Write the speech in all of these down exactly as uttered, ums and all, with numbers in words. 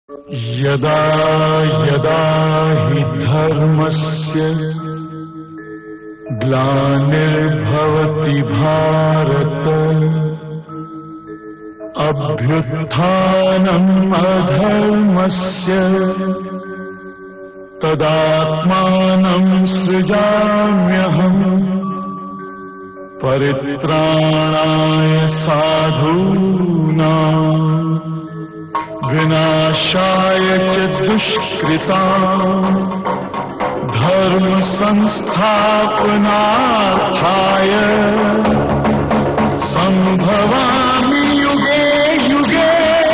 यदा यदा हि धर्मस्य ग्लानिर्भवति भारत अभ्युत्थानम् अधर्मस्य तदात्मानं सृजाम्यहम् परित्राणाय साधूनां विनाशाय च दुष्कृताम् धर्म संस्थापनार्थाय संभवामि युगे युगे।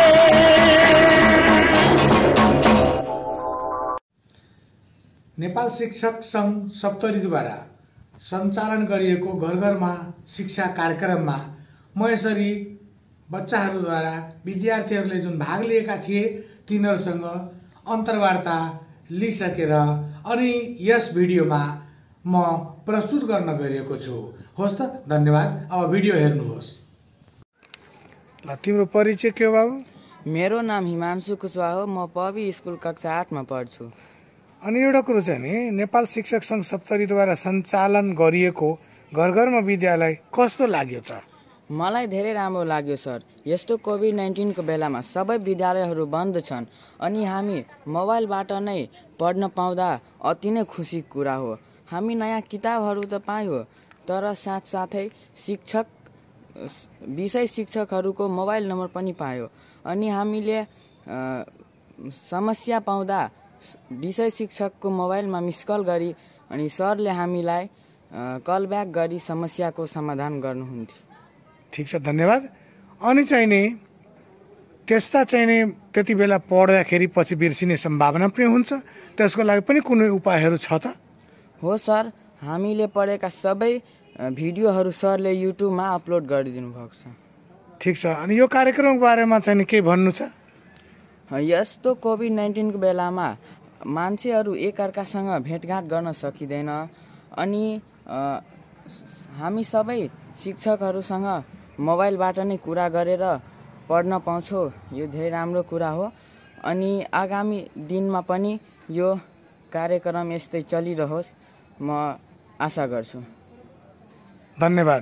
नेपाल शिक्षक संघ सप्तरीद्वारा सञ्चालन गरिएको घर घरमा शिक्षा कार्यक्रममा म यसरी बच्चाहरूद्वारा विद्यार्थीहरूले जुन भाग लिएका थिए तिनीहरूसँग अन्तर्वार्ता लिइसकेर अनि यस भिडियोमा म प्रस्तुत गर्न गइरहेको छु। होस् त, धन्यवाद। अब भिडियो हेर्नुहोस्। ल, तिम्रो परिचय के हो बाबु? मेरो नाम हिमांशु कुशवाहा हो। म पबी स्कुल कक्षा आठमा पढ्छु। अनि एउटा कुरो चाहिँ नि, नेपाल शिक्षक संघ सप्तरीद्वारा सञ्चालन गरिएको घर घरमा विद्यालय कस्तो लाग्यो त? मलाई धेरै राम्रो लाग्यो सर। यस्तो कोभिड नाइन्टिनको बेलामा सबै विद्यालयहरू बन्द छन् अनि हामी मोबाइलबाट नै पढ्न पाउँदा अति नै खुसी कुरा हो। हामी नयाँ किताबहरू त पायौँ, तर साथसाथै शिक्षक विषय शिक्षकहरूको मोबाइल नम्बर पनि पायो अनि हामीले समस्या पाउँदा विषय शिक्षकको मोबाइलमा मिस कल गरी अनि सरले हामीलाई कल ब्याक गरी समस्याको समाधान गर्नुहुन्थ्यो। ठिक छ, धन्यवाद। अनि चाहिँ नि त्यस्ता चाहिँ नि त्यति बेला पढ्दाखेरि पछि बिर्सिने सम्भावना पनि हुन्छ, त्यसको लागि पनि कुनै उपायहरू छ त? हो सर, हामीले पढेका सबै भिडियोहरू सरले युट्युबमा अपलोड गरिदिनु भएको छ। ठिक छ। अनि यो कार्यक्रमको बारेमा चाहिँ के भन्नु छ? यस्तो कोभिड नाइन्टिनको बेलामा मान्छेहरू एकअर्कासँग भेटघाट गर्न सकिँदैन अनि हामी सबै शिक्षकहरूसँग मोबाइलबाट नै कुरा गरेर पढ्न पाउँछौँ। यो धेरै राम्रो कुरा हो अनि आगामी दिनमा पनि यो कार्यक्रम यस्तै चलिरहोस्, म आशा गर्छु। धन्यवाद।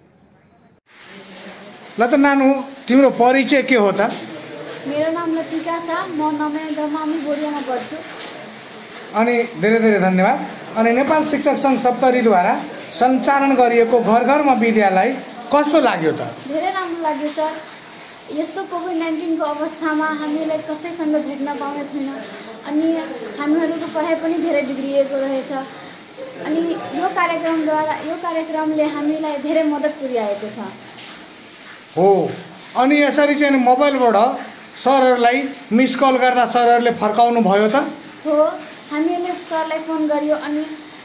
ल त नानु, तिम्रो परिचय के हो त? मेरो नाम लतिका छ। म नयाँ गमामी बोरियामा पढ्छु। अनि धेरै धेरै धन्यवाद। अनि नेपाल शिक्षक संघ सप्तरीद्वारा सञ्चालन गरिएको घर घरमा विद्यालय कस्तो लाग्यो त? धेरै राम्रो लाग्यो सर। यस्तो कोभिड नाइन्टिनको अवस्थामा हामीलाई कसैसँग भेट्न पाउने छैन अनि हामीहरूको पढाइ पनि धेरै बिग्रिएको रहेछ अनि यो कार्यक्रमद्वारा यो कार्यक्रमले हामीलाई धेरै मद्दत पुर्याएको छ। हो, अनि यसरी चाहिँ मोबाइलबाट सरहरूलाई मिस कल गर्दा सरहरूले फर्काउनु भयो त? हो, हामीहरूले सरलाई फोन गर्यो अनि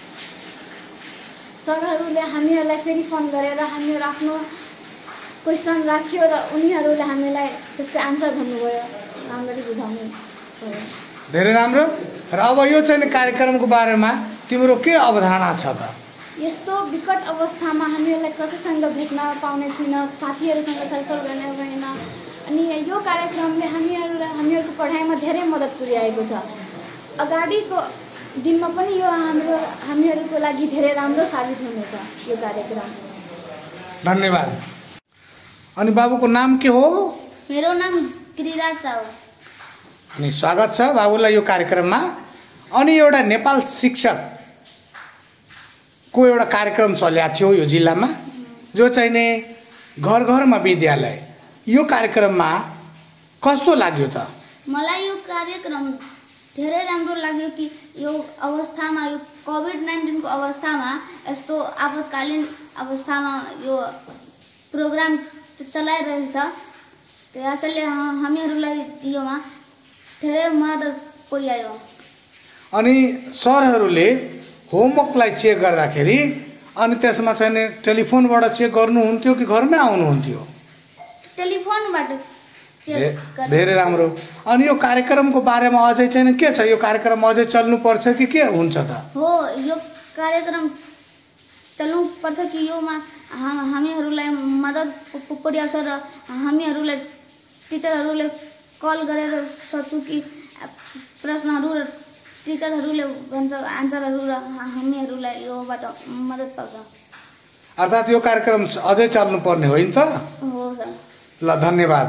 सरहरूले हामीहरूलाई फेरि फोन गरेर हामीहरू आफ्नो क्वेसन राख्यो र उनीहरूले हामीलाई त्यसको आन्सर भन्नुभयो, राम्ररी बुझाउनु भयो। धेरै राम्रो। र अब यो चाहिँ कार्यक्रमको बारेमा तिम्रो के अवधारणा छ त? यस्तो विकट अवस्थामा हामीहरूलाई कसैसँग भेट्न पाउने छैन, साथीहरूसँग छलफल गर्ने भएन अनि यो कार्यक्रमले हामीहरूलाई हामीहरूको पढाइमा धेरै मद्दत पुर्याएको छ। अगाडिको दिनमा पनि यो हाम्रो हामीहरूको लागि धेरै राम्रो साबित हुनेछ यो कार्यक्रम। धन्यवाद। अनि बाबुको नाम के हो? मेरो नाम गिरिराज छ। अनि स्वागत छ बाबुलाई यो कार्यक्रममा। अनि एउटा नेपाल शिक्षक को एउटा कार्यक्रम चलेको थियो यो जिल्लामा, जो चाहिँ नि घर घरमा विद्यालय, यो कार्यक्रममा कस्तो लाग्यो त? मलाई यो कार्यक्रम धेरै राम्रो लाग्यो कि यो अवस्थामा, यो कोभिड नाइन्टिनको अवस्थामा, यस्तो आपतकालीन अवस्थामा यो प्रोग्राम चलाइरहेछ। त्यसैले हामीहरूलाई योमा धेरै मद्दत पुर्यायो। अनि सरहरूले होमवर्कलाई चेक गर्दाखेरि अनि त्यसमा चाहिँ टेलिफोनबाट चेक गर्नुहुन्थ्यो कि घरमै आउनुहुन्थ्यो? टेलिफोनबाट। धेरै राम्रो। अनि यो कार्यक्रमको बारेमा अझै चाहिँ के छ? यो कार्यक्रम अझै चल्नुपर्छ कि के हुन्छ त? हो, यो कार्यक्रम चल्नुपर्छ कि योमा हामीहरूलाई मद्दत पुर्याउँछ र हामीहरूलाई टिचरहरूले कल गरेर सोध्छु कि प्रश्नहरू र टिचरहरूले भन्छ आन्सरहरू र हामीहरूलाई योबाट मद्दत पाउँछ। अर्थात् यो कार्यक्रम अझै चल्नुपर्ने होइन त? हो सर। ल धन्यवाद।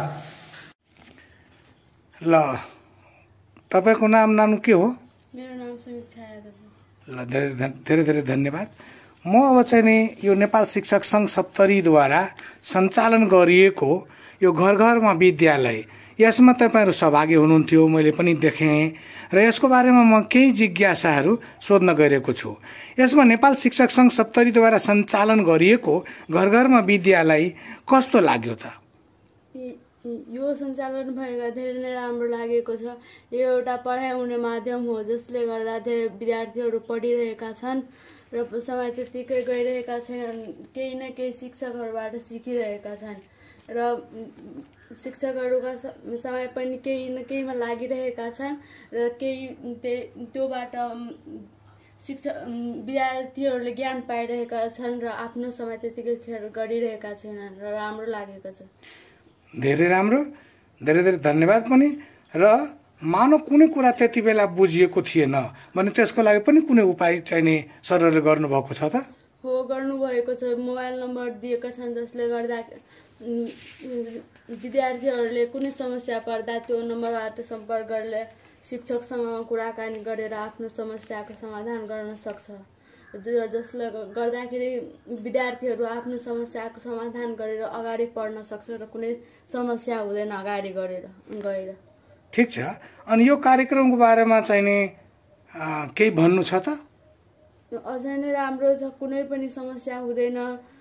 ल तपाईँको नाम नानु के हो? मेरो नाम समीक्षा यादव हो। ल धेरै धेरै धेरै धन्यवाद। म अब चाहिँ नि यो नेपाल शिक्षक सङ्घ सप्तरीद्वारा सञ्चालन गरिएको यो घर घरमा विद्यालय, यसमा तपाईँहरू सहभागी हुनुहुन्थ्यो, मैले पनि देखेँ र यसको बारेमा म केही जिज्ञासाहरू सोध्न गइरहेको छु। यसमा नेपाल शिक्षक सङ्घ सप्तरीद्वारा सञ्चालन गरिएको घर घरमा विद्यालय कस्तो लाग्यो त? यो सञ्चालन भएका धेरै नै राम्रो लागेको छ। यो एउटा पढाइ हुने माध्यम हो जसले गर्दा धेरै विद्यार्थीहरू पढिरहेका छन् र समय त्यत्तिकै गइरहेका छैनन्, केही न केही शिक्षकहरूबाट सिकिरहेका छन् र शिक्षकहरूका समय पनि केही न केहीमा लागिरहेका छन् र केही त्योबाट शिक्षक विद्यार्थीहरूले ज्ञान पाइरहेका छन् र आफ्नो समय त्यत्तिकै खेर गरिरहेका छैनन् र राम्रो लागेको छ। धेरै राम्रो, धेरै धेरै धन्यवाद पनि। र मानव कुनै कुरा त्यति बेला बुझिएको थिएन भने त्यसको लागि पनि कुनै उपाय चाहिने सरहरूले गर्नुभएको छ त? हो, गर्नुभएको छ। मोबाइल नम्बर दिएका छन् जसले गर्दा विद्यार्थीहरूले कुनै समस्या पर्दा त्यो नम्बरबाट सम्पर्क गरेर शिक्षकसँग कुराकानी गरेर आफ्नो समस्याको समाधान गर्न सक्छ र जसले गर्दाखेरि विद्यार्थीहरू आफ्नो समस्याको समाधान गरेर अगाडि पढ्न सक्छ र कुनै समस्या हुँदैन अगाडि गरेर गएर। ठिक छ। अनि यो कार्यक्रमको बारेमा चाहिँ नि केही भन्नु छ त? अझै नै राम्रो छ, कुनै पनि समस्या हुँदैन।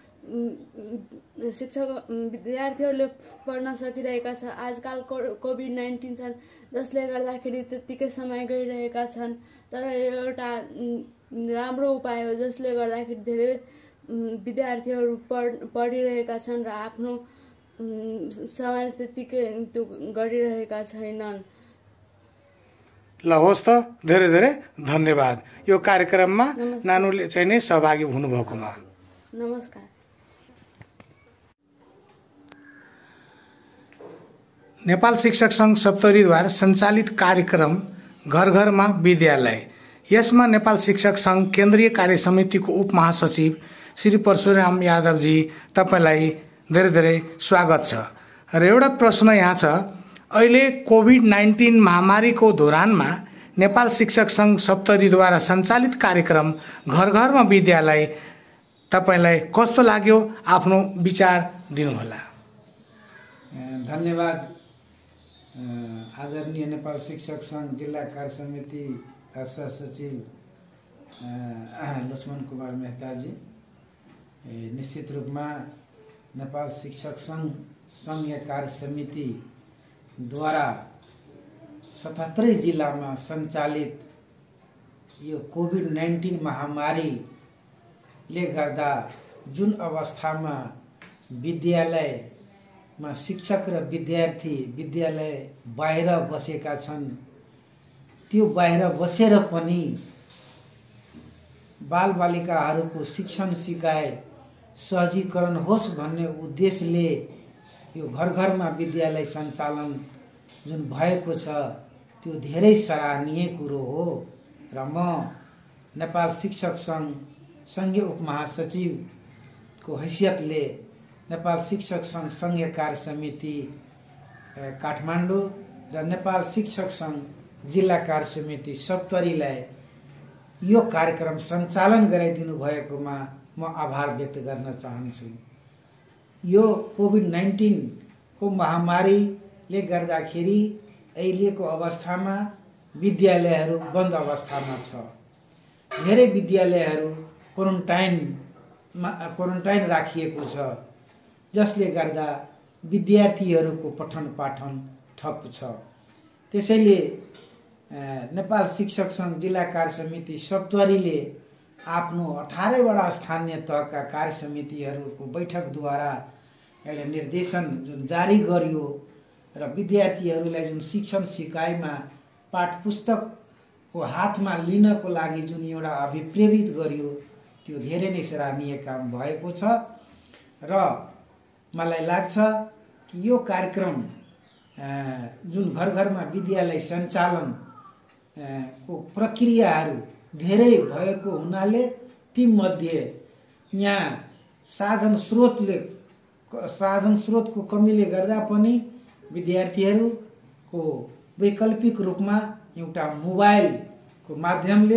शिक्षक विद्यार्थीहरूले पढ्न सकिरहेका छ। आजकल कोभिड नाइन्टिन छन् जसले गर्दाखेरि त्यत्तिकै समय गइरहेका छन्, तर यो एउटा राम्रो उपाय हो जसले गर्दाखेरि धेरै विद्यार्थीहरू पढ पढिरहेका छन् र आफ्नो समय त्यत्तिकै त्यो गरिरहेका छैनन्। ल होस् त, धेरै धेरै धन्यवाद यो कार्यक्रममा नानुले चाहिँ नै सहभागी हुनुभएकोमा। नमस्कार। नेपाल शिक्षक सङ्घ सप्तरीद्वारा सञ्चालित कार्यक्रम घर घरमा विद्यालय, यसमा नेपाल शिक्षक सङ्घ केन्द्रीय कार्य समितिको उपमहासचिव श्री परशुराम यादवजी तपाईँलाई धेरै धेरै स्वागत छ। र एउटा प्रश्न यहाँ छ, अहिले कोभिड नाइन्टिन महामारीको दौरानमा नेपाल शिक्षक सङ्घ सप्तरीद्वारा सञ्चालित कार्यक्रम घर घरमा विद्यालय तपाईँलाई कस्तो लाग्यो? आफ्नो विचार दिनुहोला। धन्यवाद। आदरणीय नेपाल शिक्षक सङ्घ जिल्ला कार्य समिति सहसचिव लक्ष्मण कुमार मेहताजी, निश्चित रूपमा नेपाल शिक्षक सङ्घ सङ्घीय कार्य समितिद्वारा सतहत्तरै जिल्लामा सञ्चालित यो कोभिड नाइन्टिन महामारीले गर्दा जुन अवस्थामा विद्यालयमा शिक्षक र विद्यार्थी विद्यालय बाहिर बसेका छन्, त्यो बाहिर बसेर पनि बालबालिकाहरूको शिक्षण सिकाइ सहजीकरण होस् भन्ने उद्देश्यले यो घर घरमा विद्यालय सञ्चालन जुन भएको छ त्यो धेरै सराहनीय कुरो हो र म नेपाल शिक्षक सङ्घ सङ्घीय उपमहासचिवको हैसियतले नेपाल शिक्षक सङ्घ सङ्घीय कार्य समिति काठमाडौँ र नेपाल शिक्षक सङ्घ जिल्ला कार्य समिति सप्तरीलाई यो कार्यक्रम सञ्चालन गराइदिनु भएकोमा म आभार व्यक्त गर्न चाहन्छु। यो कोभिड नाइन्टिनको महामारीले गर्दाखेरि अहिलेको अवस्थामा विद्यालयहरू बन्द अवस्थामा छ। धेरै विद्यालयहरू क्वारेन्टाइनमा क्वारेन्टाइन राखिएको छ, जसले गर्दा विद्यार्थीहरूको पठन पाठन ठप छ। त्यसैले नेपाल शिक्षक सङ्घ जिल्ला कार्य समिति सप्तरीले आफ्नो अठारैवटा स्थानीय तहका कार्य समितिहरूको बैठकद्वारा एउटा निर्देशन जुन जारी गरियो र विद्यार्थीहरूलाई जुन शिक्षण सिकाइमा पाठ पुस्तकको हातमा लिनको लागि जुन एउटा अभिप्रेरित गरियो त्यो धेरै नै सराहनीय काम भएको छ र मलाई लाग्छ कि यो कार्यक्रम जुन घर घरमा विद्यालय सञ्चालन को प्रक्रियाहरू धेरै भएको हुनाले तीमध्ये यहाँ साधन स्रोतले साधन स्रोतको कमीले गर्दा पनि विद्यार्थीहरूको वैकल्पिक रूपमा एउटा मोबाइलको माध्यमले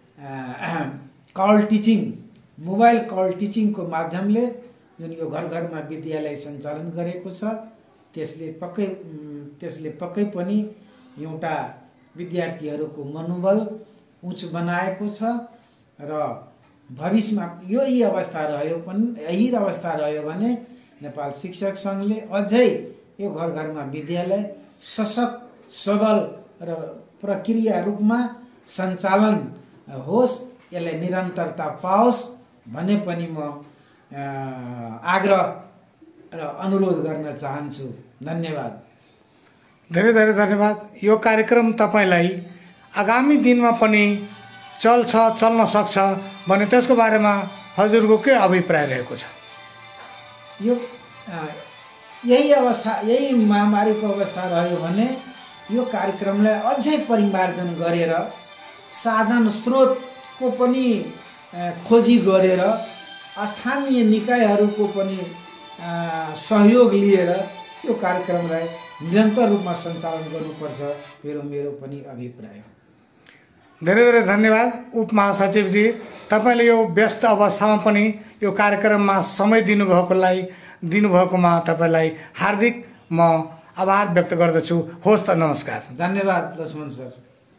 कल टिचिङ मोबाइल कल टिचिङको माध्यमले जुन यो घर घरमा विद्यालय सञ्चालन गरेको छ त्यसले पक्कै त्यसले पक्कै पनि एउटा विद्यार्थीहरूको मनोबल उच्च बनाएको छ र भविष्यमा यही अवस्था रह्यो पनि यही अवस्था रह्यो भने नेपाल शिक्षक सङ्घले अझै यो घर घरमा विद्यालय सशक्त सबल र प्रक्रिया रूपमा सञ्चालन होस्, यसलाई निरन्तरता पाओस् भन्ने पनि म आग्रह र अनुरोध गर्न चाहन्छु। धन्यवाद। धेरै धेरै धन्यवाद। यो कार्यक्रम तपाईलाई आगामी दिनमा पनि चल्छ चल्न सक्छ भने त्यसको बारेमा हजुरको के अभिप्राय रहेको छ? यो यही अवस्था यही महामारीको अवस्था रह्यो भने यो कार्यक्रमलाई अझै परिमार्जन गरेर साधन स्रोतको पनि खोजी गरेर स्थानीय निकायहरूको पनि सहयोग लिएर यो कार्यक्रमलाई निरन्तर रूपमा सञ्चालन गर्नुपर्छ मेरो मेरो पनि अभिप्राय। धेरै धेरै धन्यवाद उप महासचिवजी, तपाईँले यो व्यस्त अवस्थामा पनि यो कार्यक्रममा समय दिनुभएकोलाई दिनुभएकोमा तपाईँलाई हार्दिक म आभार व्यक्त गर्दछु। होस् त, नमस्कार। धन्यवाद लक्ष्मण सर।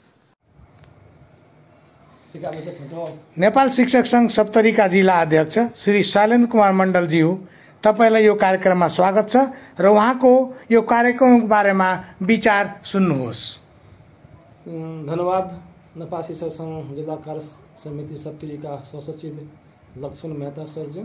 नेपाल शिक्षक सङ्घ सप्तरीका जिल्ला अध्यक्ष श्री शैलेन्द्र कुमार मण्डलज्यू, तपाईँलाई यो कार्यक्रममा स्वागत छ र उहाँको यो कार्यक्रमको बारेमा विचार सुन्नुहोस्। धन्यवाद। नेपाल शिक्षक सङ्घ जिल्ला कार्य समिति सप्तरीका सहसचिव लक्ष्मण मेहता सरज्यू,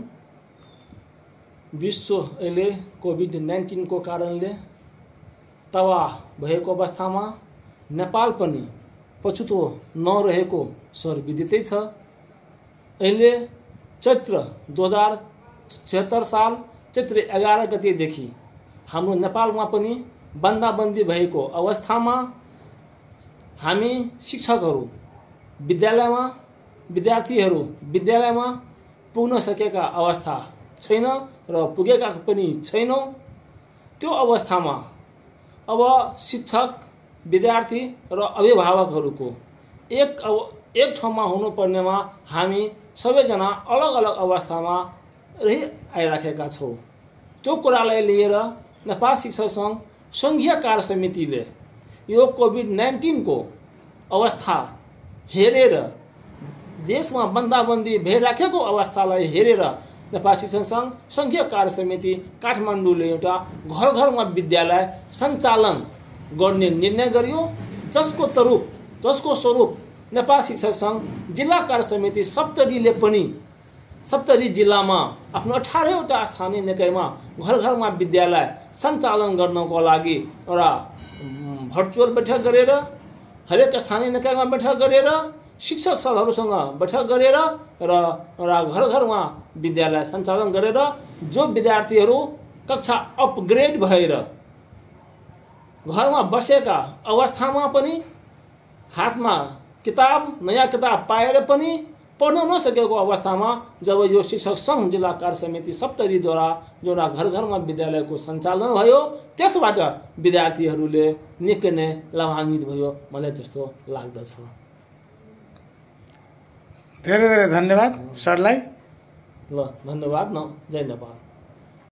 विश्व अहिले कोभिड नाइन्टिनको कारणले तबाह भएको अवस्थामा नेपाल पनि पछुतो नरहेको सर्वविदितै छ। अहिले चैत्र दुई हजार छिहत्तर साल चैत्र एघार गतेदेखि हाम्रो नेपालमा पनि बन्दाबन्दी भएको अवस्थामा हामी शिक्षकहरू विद्यालयमा विद्यार्थीहरू विद्यालयमा पुग्न सकेका अवस्था छैन र पुगेका पनि छैनौँ। त्यो अवस्थामा अब शिक्षक विद्यार्थी र अभिभावकहरूको एक एक ठाउँमा हुनुपर्नेमा हामी सबैजना अलग अलग अवस्थामा रहि आइराखेका छौँ। त्यो कुरालाई लिएर नेपाल शिक्षक सङ्घ सङ्घीय कार्य समितिले यो कोभिड नाइन्टिनको अवस्था हेरेर देशमा बन्दाबन्दी भइराखेको अवस्थालाई हेरेर नेपाल शिक्षक सङ्घ सङ्घीय कार्य समिति काठमाडौँले एउटा घर घरमा विद्यालय सञ्चालन गर्ने निर्णय गरियो, जसको तरुप जसको स्वरूप नेपाल शिक्षक सङ्घ जिल्ला कार्य समिति सप्तरीले पनि सप्तरी जिल्लामा आफ्नो अठारवटा स्थानीय निकायमा घर घरमा विद्यालय सञ्चालन गर्नको लागि एउटा भर्चुअल बैठक गरेर हरेक स्थानीय निकायमा बैठक गरेर शिक्षक सलहरूसँग बैठक गरेर र घर घरमा विद्यालय सञ्चालन गरेर जो विद्यार्थीहरू कक्षा अपग्रेड भएर घरमा बसेका अवस्थामा पनि हातमा किताब नयाँ किताब पाएर पनि पढ्न नसकेको अवस्थामा जब यो शिक्षक सङ्घ जिल्ला कार्य समिति सप्तरीद्वारा एउटा घर घरमा विद्यालयको सञ्चालन भयो, त्यसबाट विद्यार्थीहरूले निकै नै लाभान्वित भयो, मलाई त्यस्तो लाग्दछ। धेरै धेरै धन्यवाद सरलाई। ल, धन्यवाद न। जय नेपाल।